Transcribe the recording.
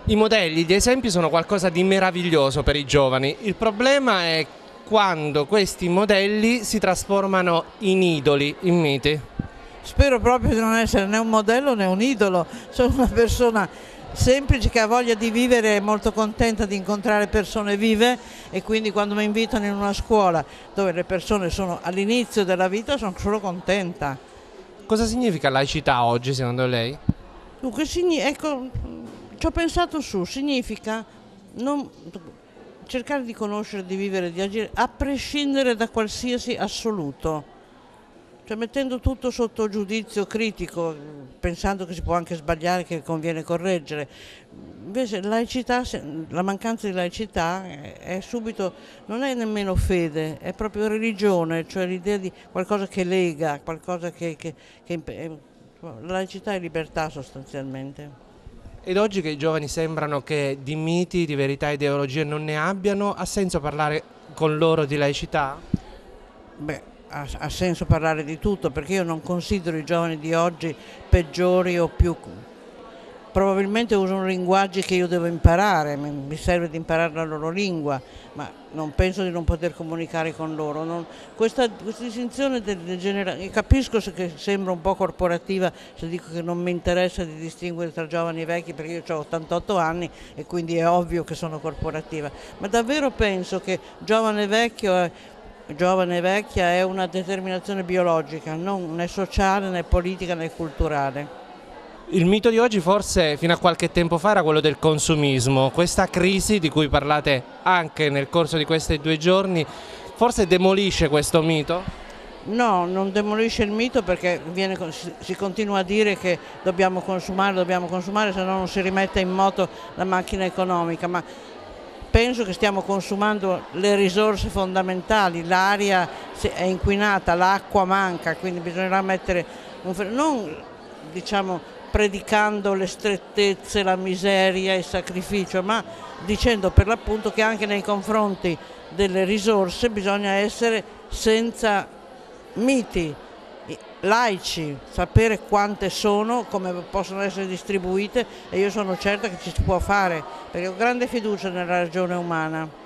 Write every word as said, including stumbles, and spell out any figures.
I modelli, gli esempi sono qualcosa di meraviglioso per i giovani. Il problema è quando questi modelli si trasformano in idoli, in miti. Spero proprio di non essere né un modello né un idolo, sono una persona semplice che ha voglia di vivere, è molto contenta di incontrare persone vive e quindi quando mi invitano in una scuola dove le persone sono all'inizio della vita sono solo contenta. Cosa significa laicità oggi secondo lei? Dunque, ecco, ci ho pensato su, significa non, cercare di conoscere, di vivere, di agire a prescindere da qualsiasi assoluto. Cioè mettendo tutto sotto giudizio critico, pensando che si può anche sbagliare, che conviene correggere. Invece laicità, la mancanza di laicità è subito, non è nemmeno fede, è proprio religione, cioè l'idea di qualcosa che lega, qualcosa che... che, che la laicità è libertà sostanzialmente. Ed oggi che i giovani sembrano che di miti, di verità e ideologie non ne abbiano, ha senso parlare con loro di laicità? Beh, ha, ha senso parlare di tutto, perché io non considero i giovani di oggi peggiori o più... Probabilmente usano linguaggi che io devo imparare, mi serve di imparare la loro lingua, ma non penso di non poter comunicare con loro. Non, questa, questa distinzione del, del genere, capisco che sembra un po' corporativa se dico che non mi interessa di distinguere tra giovani e vecchi, perché io ho ottantotto anni e quindi è ovvio che sono corporativa, ma davvero penso che giovane e vecchio è, giovane e vecchia è una determinazione biologica, non né sociale né politica né culturale. Il mito di oggi forse fino a qualche tempo fa era quello del consumismo, questa crisi di cui parlate anche nel corso di questi due giorni forse demolisce questo mito? No, non demolisce il mito perché viene, si continua a dire che dobbiamo consumare, dobbiamo consumare, se no non si rimette in moto la macchina economica, ma penso che stiamo consumando le risorse fondamentali, l'aria è inquinata, l'acqua manca, quindi bisognerà mettere un freno, non diciamo predicando le strettezze, la miseria, il sacrificio, ma dicendo per l'appunto che anche nei confronti delle risorse bisogna essere senza miti, laici, sapere quante sono, come possono essere distribuite, e io sono certa che ci si può fare, perché ho grande fiducia nella ragione umana.